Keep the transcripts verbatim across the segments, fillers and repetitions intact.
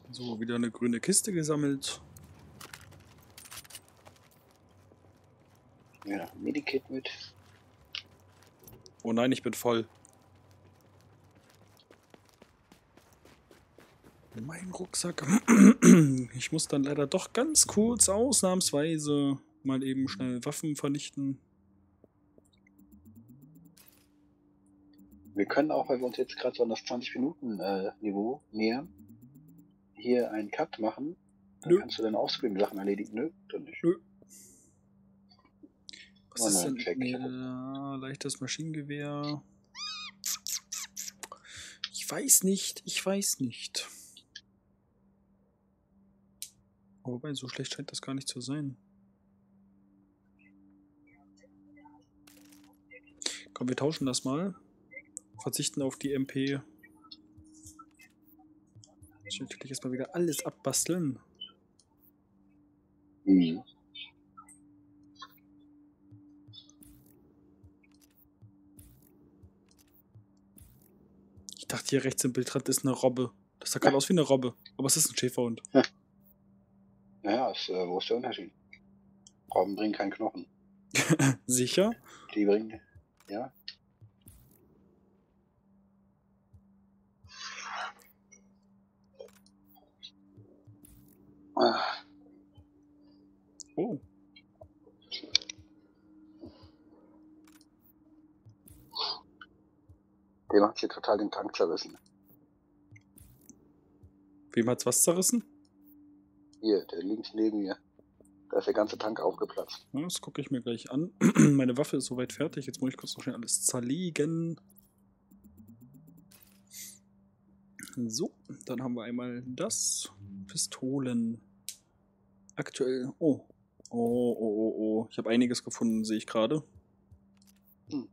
So, wieder eine grüne Kiste gesammelt. Ja, Medikit mit. Oh nein, ich bin voll. Mein Rucksack. Ich muss dann leider doch ganz kurz, ausnahmsweise, mal eben schnell Waffen vernichten. Wir können auch, weil wir uns jetzt gerade so an das zwanzig Minuten äh, Niveau nähern, hier einen Cut machen. Dann Nö. kannst du deine Offscreen-Sachen erledigen. Nö, dann nicht. Nö. Was Oh ist nein, denn? check. Ja, leichtes Maschinengewehr. Ich weiß nicht, ich weiß nicht. Wobei, so schlecht scheint das gar nicht zu sein. Komm, wir tauschen das mal. Verzichten auf die M P. Ich will natürlich erstmal wieder alles abbasteln. Mhm. Ich dachte, hier rechts im Bildrand ist eine Robbe. Das sah gerade aus wie eine Robbe. Aber es ist ein Schäferhund. Naja, ist, äh, wo ist der Unterschied? Robben bringen keinen Knochen. Sicher? Die bringen, ja. Ah, Oh. dem hat hier total den Tank zerrissen. Wem hat's was zerrissen? Hier, der links neben mir. Da ist der ganze Tank aufgeplatzt. Ja, das gucke ich mir gleich an. Meine Waffe ist soweit fertig. Jetzt muss ich kurz noch schnell alles zerlegen. So, dann haben wir einmal das. Pistolen. Aktuell. Oh. Oh, oh, oh, oh. Ich habe einiges gefunden, sehe ich gerade. Hm.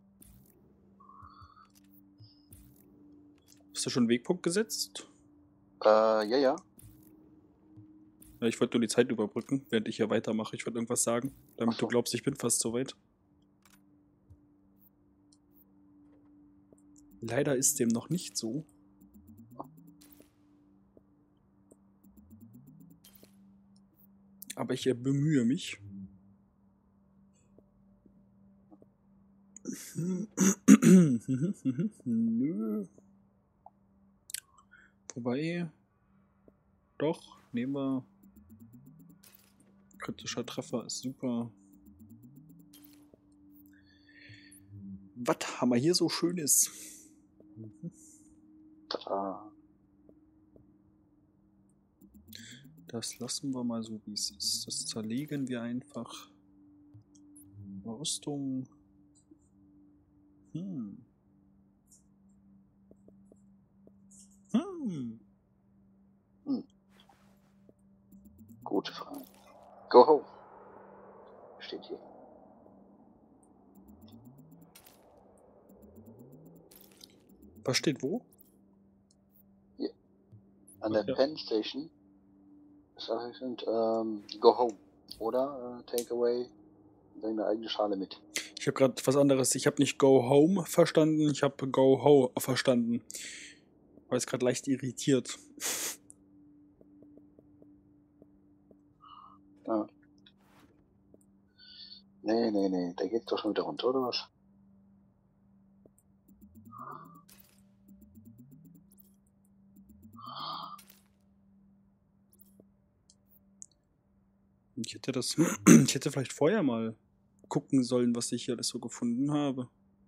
Hast du schon einen Wegpunkt gesetzt? Äh, ja, ja. Ja, ich wollte nur die Zeit überbrücken, während ich hier weitermache. Ich wollte irgendwas sagen, damit Ach so. du glaubst, ich bin fast soweit. Leider ist dem noch nicht so. Aber ich äh, bemühe mich. Nö. Wobei. Doch, nehmen wir. Kritischer Treffer ist super. Was haben wir hier so Schönes? Tada. Das lassen wir mal so, wie es ist. Das zerlegen wir einfach. Rüstung. Hm. Hm. Hm. Gute Frage. Go home. Steht hier. Was steht wo? Hier. An der Ja. Penn Station. Das sind ähm, Go home. Oder äh, Take away. Deine eigene Schale mit. Ich habe gerade was anderes. Ich habe nicht Go Home verstanden, ich habe Go Ho verstanden. War jetzt gerade leicht irritiert. Ja. Nee, nee, nee. Da geht's doch schon wieder runter, oder was? Ich hätte das. Ich hätte vielleicht vorher mal gucken sollen, was ich hier alles so gefunden habe.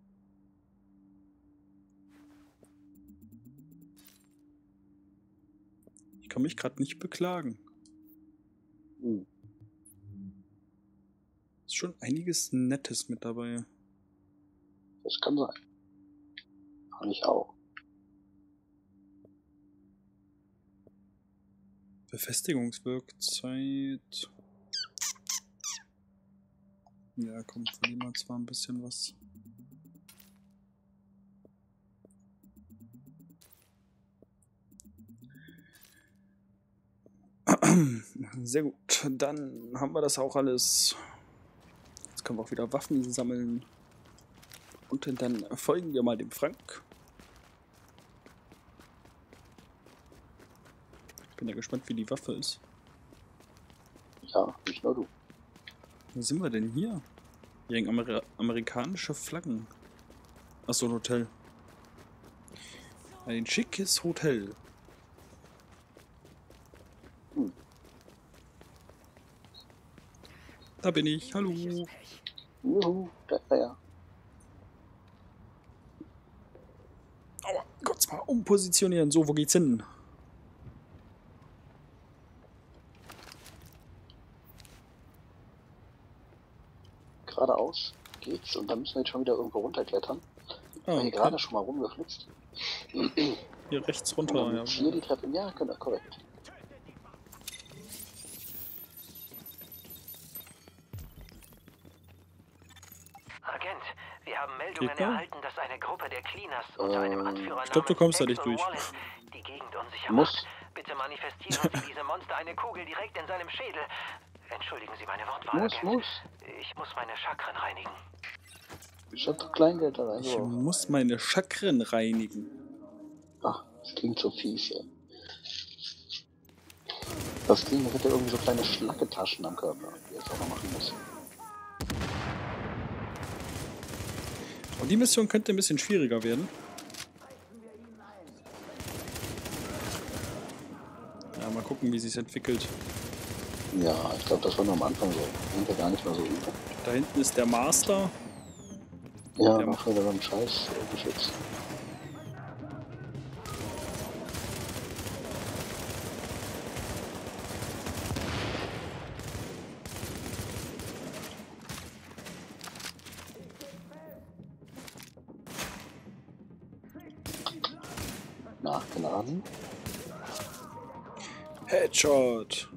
Ich kann mich gerade nicht beklagen. Hm. Ist schon einiges Nettes mit dabei. Das kann sein. Kann ich auch. Befestigungswirkzeit. Ja, komm, verlieren wir zwar ein bisschen was. Sehr gut, dann haben wir das auch alles. Jetzt können wir auch wieder Waffen sammeln. Und dann folgen wir mal dem Frank. Bin ja gespannt, wie die Waffe ist. Ja, nicht nur du. Wo sind wir denn hier? Hier hängen Amer amerikanische Flaggen. Achso, ein Hotel. Ein schickes Hotel. Hm. Da bin ich. Hallo. Juhu, da ist er ja. Aua, kurz mal umpositionieren. So, wo geht's hin? Geradeaus geht's und dann müssen wir jetzt schon wieder irgendwo runterklettern. Ah, Hier okay. gerade schon mal rumgeflitzt. Hier rechts Und runter, dann ja. hier die Treppe. Ja, genau, korrekt. Agent, wir haben Meldungen Geht noch? erhalten, dass eine Gruppe der Cleaners unter einem Ähm, Anführer ich glaub, du namens kommst da nicht Axel durch. Wallace die Gegend unsicher Muss. macht. Bitte manifestieren Sie diesem Monster eine Kugel direkt in seinem Schädel. Entschuldigen Sie meine Wortwahl, Muss, Agent. muss. Ich muss meine Chakren reinigen. Ich hab doch Kleingeld da rein. Ich muss meine Chakren reinigen. Ach, das klingt so fies, ey. Das Ding hat ja irgendwie so kleine Schlacketaschen am Körper, die es auch noch machen muss. Und die Mission könnte ein bisschen schwieriger werden. Ja, mal gucken, wie sie es entwickelt. Ja, ich glaube, das war nur am Anfang so. Sind ja gar nicht mehr so übel. Da hinten ist der Master. Ja, Der mach wieder beim Scheiß äh, Geschütz. Nachgeladen. Headshot.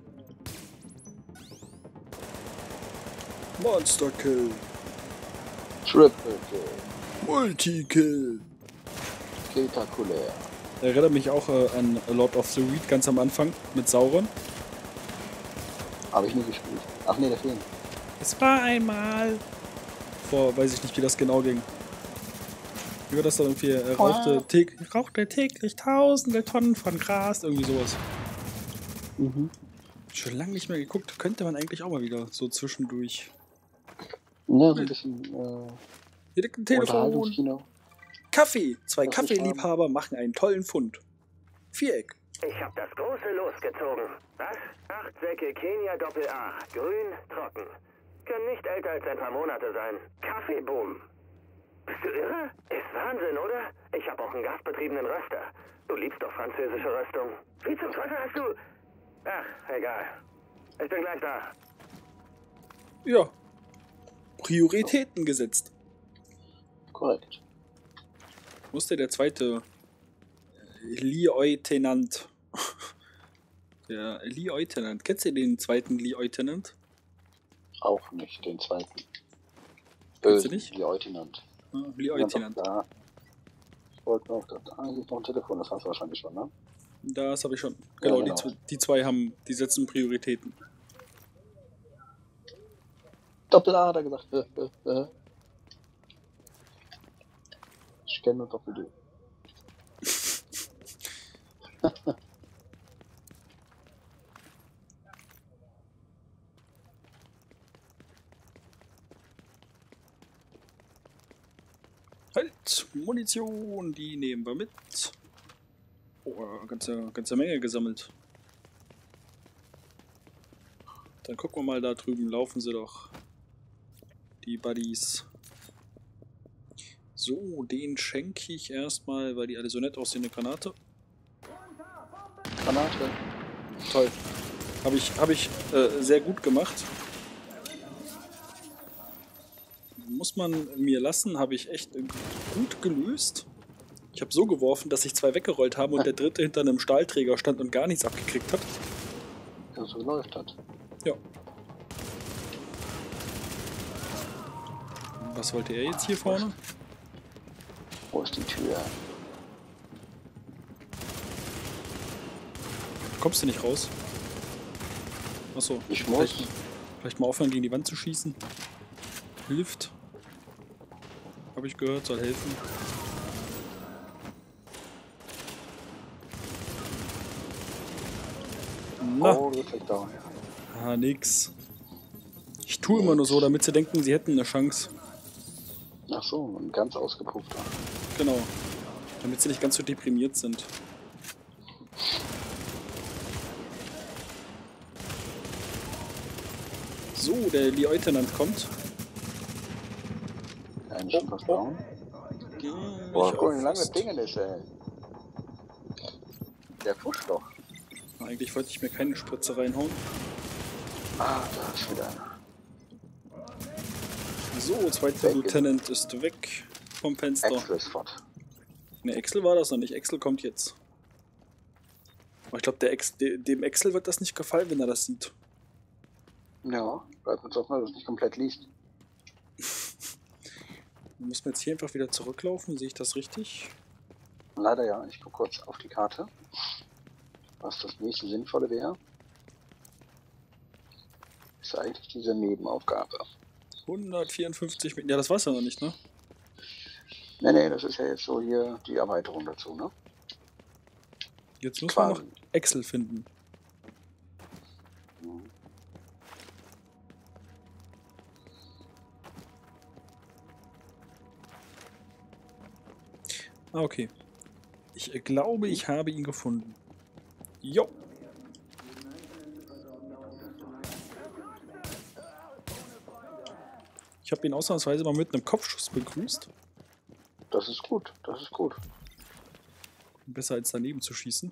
Monster Kill. Triple Kill. Multi-Kill. Spektakulär. Erinnert mich auch äh, an Lord of the Weed ganz am Anfang mit Sauron. Habe ich nie gespielt. Ach nee, der Film. Es war einmal. Vor, weiß ich nicht, wie das genau ging. Wie war das dann irgendwie? Er rauchte, täg rauchte täglich tausende Tonnen von Gras, irgendwie sowas. Mhm. Schon lange nicht mehr geguckt. Könnte man eigentlich auch mal wieder so zwischendurch. Ja, so ein bisschen äh, Hier liegt ein Telefon. Unterhaltungskino. Kaffee. Zwei Das ist Kaffeeliebhaber machen einen tollen Fund. Viereck. Ich hab das große losgezogen. Was? Acht Säcke Kenia Doppel A. Grün, trocken. Können nicht älter als ein paar Monate sein. Kaffeeboom. Bist du irre? Ist Wahnsinn, oder? Ich hab auch einen gasbetriebenen Röster. Du liebst doch französische Röstung. Wie zum Teufel hast du... Ach, egal. Ich bin gleich da. Ja. Prioritäten gesetzt. Korrekt. Musste der zweite Lieutenant. Der Lieutenant. Kennst du den zweiten Lieutenant? Auch nicht, den zweiten. Kennst du Bösen nicht? Lieutenant. Ja, Lieutenant. Da. Ich wollte noch, da ah, hier ist noch ein Telefon, das hast du wahrscheinlich schon, ne? Das habe ich schon. Genau, genau. Die, zw- die zwei haben, die setzen Prioritäten. Doppel-A hat er gesagt. Äh, äh, äh. Ich kenne nur Doppel-D. Halt! Munition, die nehmen wir mit. Oh, ganze, ganze Menge gesammelt. Dann gucken wir mal, da drüben laufen sie doch. Die Buddies. So, den schenke ich erstmal, weil die alle so nett aussehen, eine Granate. Granate. Toll. Habe ich, hab ich äh, sehr gut gemacht. Muss man mir lassen, habe ich echt gut gelöst. Ich habe so geworfen, dass sich zwei weggerollt haben und der dritte hinter einem Stahlträger stand und gar nichts abgekriegt hat. Der so geläuft hat. Ja. Was wollte er jetzt hier vorne? Wo ist die Tür? Kommst du nicht raus? Achso. Ich muss. Vielleicht, vielleicht mal aufhören, gegen die Wand zu schießen. Hilft. Habe ich gehört, soll helfen. Na, Oh, du bist echt down. ah, nix. Ich tue immer nur so, damit sie denken, sie hätten eine Chance. Ach so, ein ganz ausgepuffter. Genau. Damit sie nicht ganz so deprimiert sind. So, der Lieutenant kommt. Ein schon fast oh. down. Hm, Boah, ich guck, auch wie lange das fast. Ding ist, ey. Der pusht doch. Eigentlich wollte ich mir keine Spritze reinhauen. Ah, da ist wieder einer. So, zweiter Weg Lieutenant ist weg vom Fenster. Axel ist fort. Ne, Axel war das noch nicht. Axel kommt jetzt. Aber ich glaube, Ex de dem Axel wird das nicht gefallen, wenn er das sieht. Ja, bleibt uns auch mal, dass es nicht komplett liest. Muss man jetzt hier einfach wieder zurücklaufen? Sehe ich das richtig? Leider ja, ich gucke kurz auf die Karte, was das nächste Sinnvolle wäre. Ist eigentlich diese Nebenaufgabe. hundertvierundfünfzig Meter. Ja, das war's ja noch nicht, ne? Ne, ne, das ist ja jetzt so hier die Erweiterung dazu, ne? Jetzt müssen Quasi. wir noch Axel finden. Mhm. Ah, okay. Ich äh, glaube, ich habe ihn gefunden. Jo. Ich habe ihn ausnahmsweise mal mit einem Kopfschuss begrüßt. Das ist gut, das ist gut. Besser als daneben zu schießen.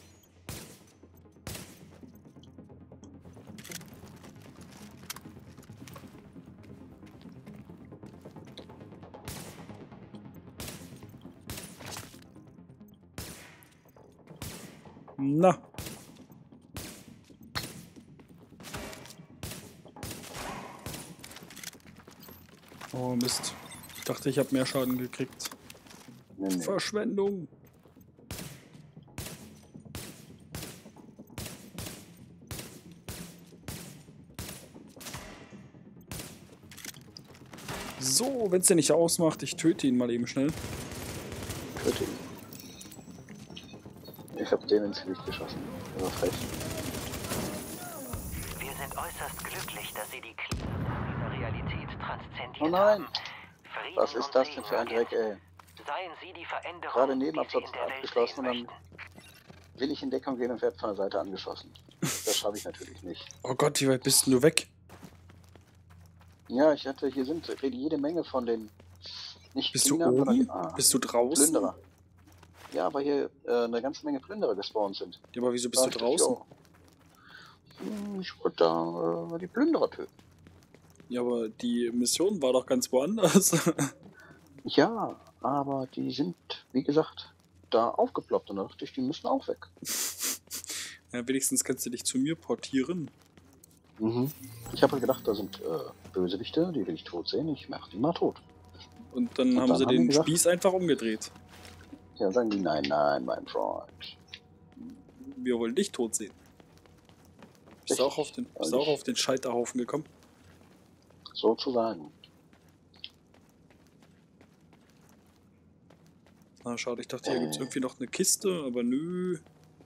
Na. Oh Mist. Ich dachte, ich habe mehr Schaden gekriegt. Nee, nee. Verschwendung. So, wenn es dir nicht ausmacht, ich töte ihn mal eben schnell. Töte ihn. Ich hab den ins Gesicht geschossen. Das war frech. Wir sind äußerst glücklich, dass Sie die Klimarealität transzendiert Oh nein! haben. Frieden Was ist und das denn für ein Segen, Dreck, ey? Seien Sie die Veränderung, Gerade die Sie Nebenabsatz in der Welt abgeschlossen und sehen dann möchten. will ich in Deckung gehen und werde von der Seite angeschossen. Das schaffe ich natürlich nicht. Oh Gott, wie weit bist denn du weg? Ja, ich hatte, hier sind jede Menge von den nicht Bist du Cleanern, sondern oben? die- ah, Bist du draußen? Plünderer. Ja, weil hier äh, eine ganze Menge Plünderer gespawnt sind. Ja, aber wieso bist du Da dachte ich, draußen? jo, hm, Ich wollte da äh, die Plünderer töten. Ja, aber die Mission war doch ganz woanders. Ja, aber die sind, wie gesagt, da aufgeploppt und da dachte ich, die müssen auch weg. Ja, wenigstens kannst du dich zu mir portieren. Mhm. Ich habe gedacht, da sind äh, Bösewichte, die will ich tot sehen. Ich mache die mal tot. Und dann Und haben dann sie haben den die gesagt- Spieß einfach umgedreht. Ja, sagen die, nein, nein, mein Freund. Wir wollen dich tot sehen. Bist du auch auf den, bist du auch auf den Scheiterhaufen gekommen? Sozusagen. Ah, schade, ich dachte, hier gibt es irgendwie noch eine Kiste, aber nö.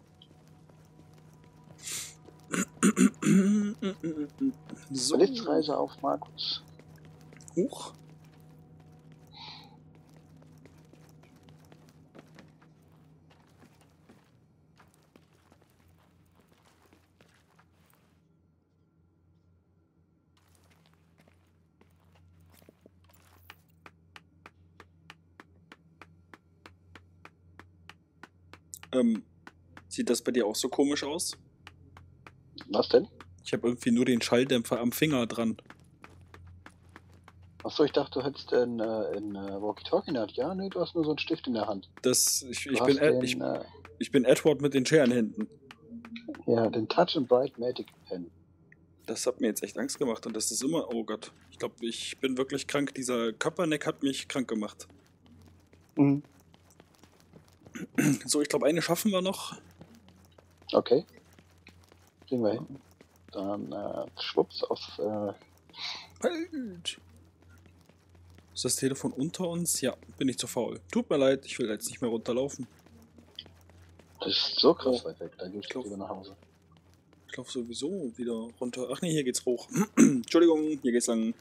So. Blitzreise auf Markus. Huch. Ähm, sieht das bei dir auch so komisch aus? Was denn? Ich habe irgendwie nur den Schalldämpfer am Finger dran. Achso, ich dachte, du hättest in, äh, in äh, Walkie-Talkie in der Hand. Ja, nee, du hast nur so einen Stift in der Hand. Das, ich, Du ich, hast bin, Ed, den, ich, äh, ich bin Edward mit den Scherenhänden. ja, den Touch and Bright Magic Pen. Das hat mir jetzt echt Angst gemacht und das ist immer, oh Gott. Ich glaube, ich bin wirklich krank. Dieser Körperneck hat mich krank gemacht. Mhm. So, ich glaube, eine schaffen wir noch. Okay. Kriegen wir hin. Dann äh, schwupps auf. Äh, Halt! Ist das Telefon unter uns? Ja, bin ich zu faul. Tut mir leid, ich will jetzt nicht mehr runterlaufen. das ist so krass weit weg. Da gehe ich glaub- lieber nach Hause. Ich laufe sowieso wieder runter. Ach nee, hier geht's hoch. Entschuldigung, hier geht's lang.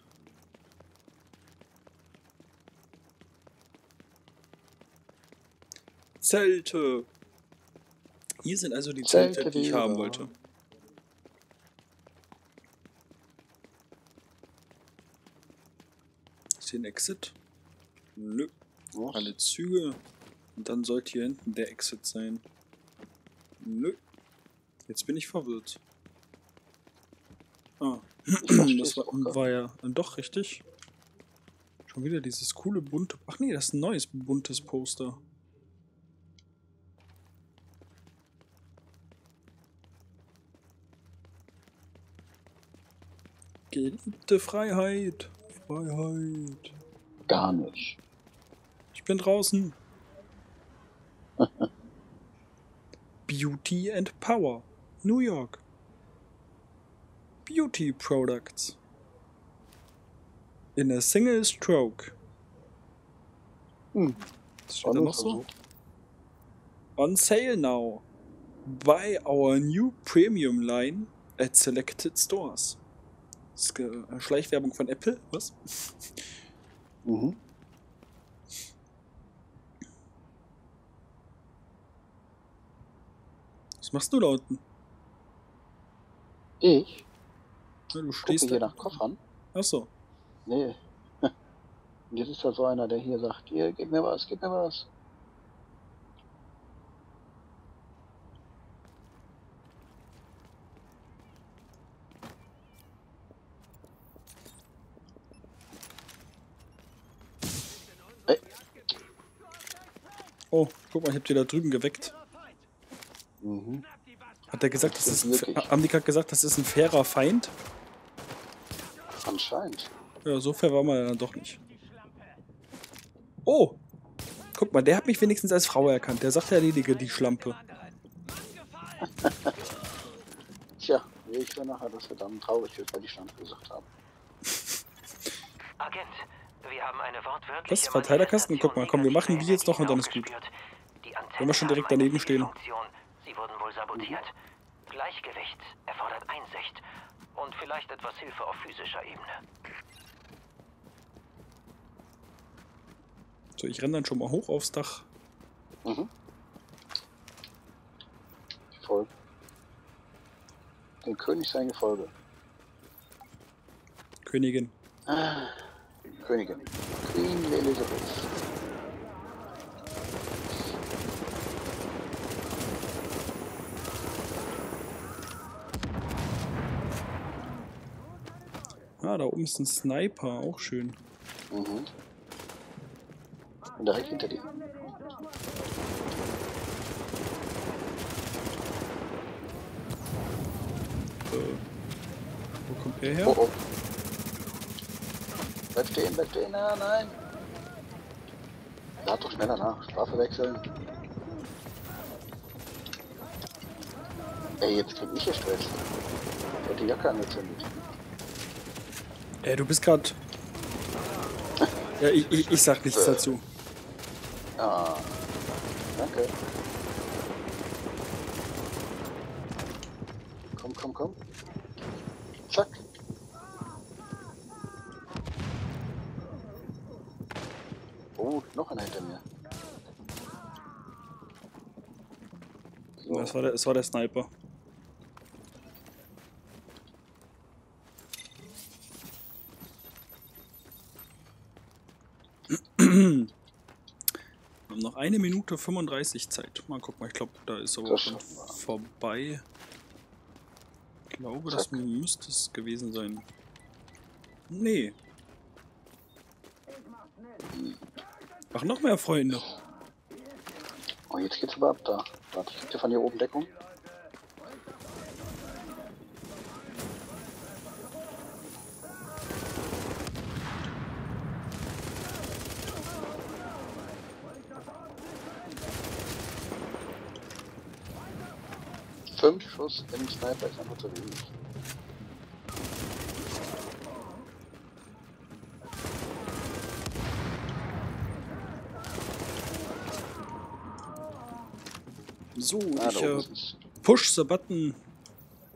Zelte. Hier sind also die Zelte, Zelte, die ich die haben wir- wollte. Ist hier ein Exit? Nö. Was? Alle Züge. Und dann sollte hier hinten der Exit sein. Nö. Jetzt bin ich verwirrt. Ah. Das war, war ja doch richtig. Schon wieder dieses coole bunte... Ach nee, das ist ein neues buntes Poster. Geliebte Freiheit. Freiheit. Gar nicht. Ich bin draußen. Beauty and Power. New York. Beauty Products. In a single stroke. Hm. Was steht da noch so? On sale now. Buy our new premium line at selected stores. Das ist eine Schleichwerbung von Apple, was? Mhm. Was machst du da unten? Ich? Ja, du Gucke stehst hier da. nach Koffern. Achso. Nee. Und jetzt ist da so einer, der hier sagt, hier, gib mir was, gib mir was. Ey, Oh, guck mal, ich hab dir da drüben geweckt. mhm. Hat der gesagt, das Das ist ist ein, wirklich- haben die gerade gesagt, das ist ein fairer Feind? Anscheinend. Ja, so fair war man ja dann doch nicht. Oh! Guck mal, der hat mich wenigstens als Frau erkannt. Der sagt, er erledige die Schlampe. Tja, ich will nachher, dass wir dann traurig wird, weil die Schlampe gesagt haben. Agent, wir haben eine wortwörtliche Was? Verteilerkasten? Guck mal, komm, wir machen die jetzt noch und dann ist gut. Wenn wir schon direkt daneben stehen. Sie wurden wohl sabotiert. Gleichgewicht erfordert Einsicht und vielleicht etwas Hilfe auf physischer Ebene. So, ich renne dann schon mal hoch aufs Dach. Mhm. Voll. Dem König sein Gefolge. Königin. Ah, Königin. Queen Elizabeth. Ah, da oben ist ein Sniper, auch schön. Mhm. Und direkt hinter dir. Äh, wo kommt der her? Oh oh. Bleib stehen, bleib stehen, ah, nein. Lad doch schneller nach. Waffe wechseln. Ey, jetzt krieg ich hier Stress. Ich hab die Jacke angezündet. Ey, du bist grad... Ja, ich, ich, ich sag nichts dazu. Ah. Danke. Komm, komm, komm. Zack. Oh, noch einer hinter mir. So. Das war der, das war der Sniper. Wir haben noch eine Minute fünfunddreißig Zeit. Mal gucken, mal, ich glaube, da ist aber Das schon schaffen wir. vorbei. Ich glaube, das Zack. müsste es gewesen sein. Nee. Ach, noch mehr Freunde. Oh, jetzt geht's aber ab da. Warte, ich krieg dir von hier oben Deckung. Fünf Schuss im Sniper ist einfach zu wenig. So, Ah, ich da äh, oben ist es. push the button.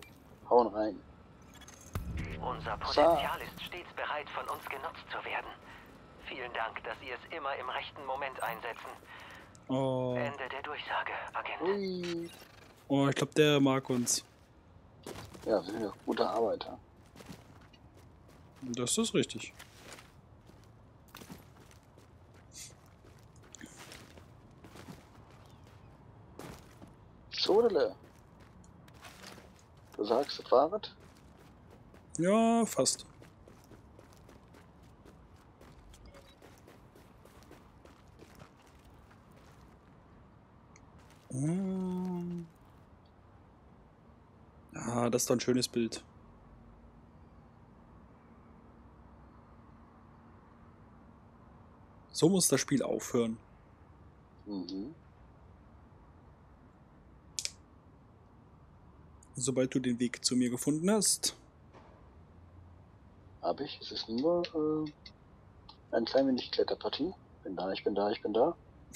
Hauen rein. Unser Potenzial ist stets bereit, von uns genutzt zu werden. Vielen Dank, dass Sie es immer im rechten Moment einsetzen. Oh, Ende der Durchsage, Agent. Ui. oh ich glaube, der mag uns. Ja, wir sind ja gute Arbeiter. Das ist richtig. Sodele. Du sagst, das war was? Ja, fast. Hm. Ah, das ist doch ein schönes Bild. So muss das Spiel aufhören. Mhm. Sobald du den Weg zu mir gefunden hast. Hab ich. Es ist nur äh, ein klein wenig Kletterpartie. Bin da, ich bin da, ich bin da.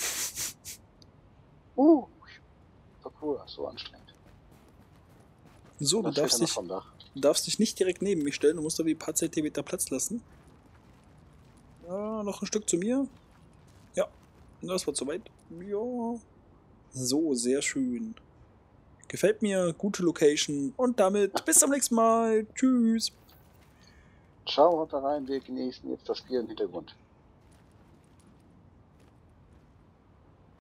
Uh, so cool, so anstrengend. So, Und du das fällt darfst dann noch dich, vom Dach. du darfst dich nicht direkt neben mich stellen. Du musst da wie ein paar Zentimeter Platz lassen. Ja, noch ein Stück zu mir. Ja, das war zu weit. Ja. So, sehr schön. Gefällt mir, gute Location. Und damit bis zum nächsten Mal. Tschüss. Ciao, haut da rein, wir genießen jetzt das Bier im Hintergrund.